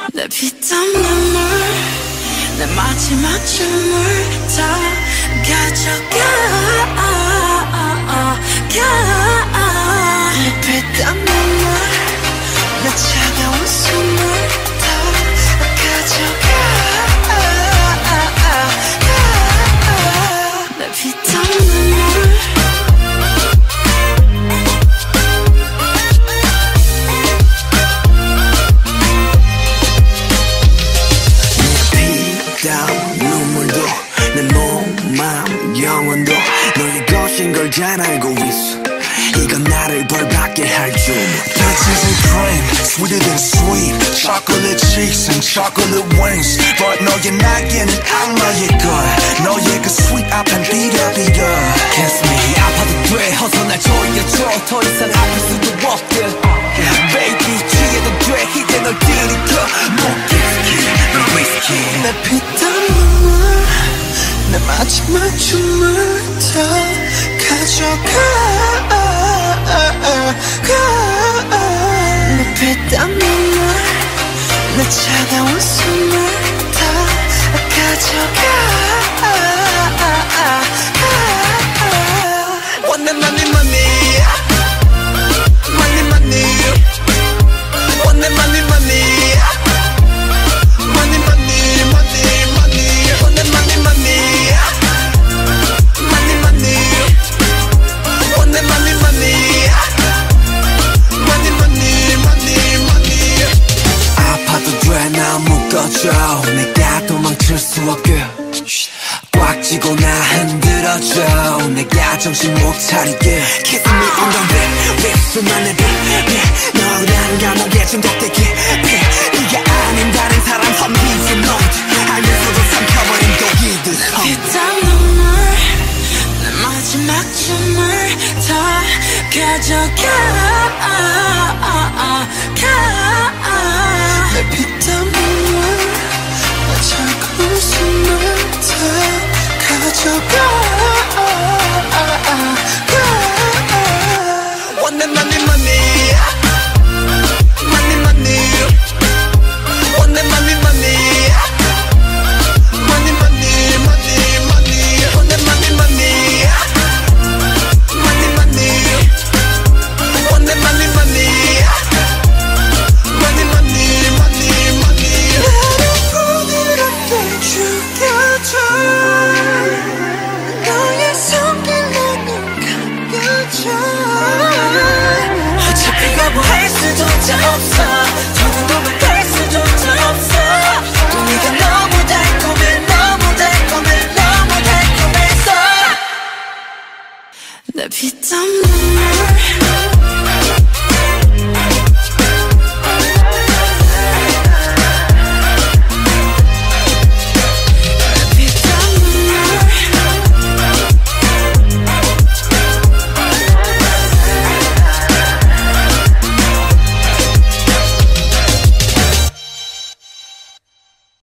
내 피땀 눈물 내 마지막 춤을 다 가져가 내 피땀 눈물 내 차가운 숨을 다 가져가 내 피땀 눈물 눈물도 내 몸, 마음, 영혼도 너의 것인 걸 잘 알고 있어. 이건 나를 벌받게 할 줄. Peaches and cream, sweeter than sweet. Chocolate cheeks and chocolate wings. But 너의 날개는 악마의 걸. 너의 그 sweet 앞엔 비려비려. Kiss me 아파도 돼 어서 날 조여줘 더 이상 아플 수도 없게 Baby 취해도 돼 이제 널 들이켜 목기스키 널 위스키 내 피땀 눈물 내 마지막 춤을 다 가져가 내 피땀 눈물 내 차가운 숨을 다 가져가 원해 money money money money 원해 money money money money money money 원해 money money money money 원해 money money money money money money 아파도 돼 나 묶어줘 내가 도망칠 수 없게 꽉 쥐고 나 흔들어줘 내가 정신 못 차리게 Kiss me on the lip lip 수만의 빛 너란 감옥에 중독되게 네가 아닌 다른 사람 선비지 넌 알면서도 삼켜버린 독이듯 피땀 눈물 내 마지막 춤을 다 가져가 내 피땀 눈물 내 차가운 숨을 다 가져가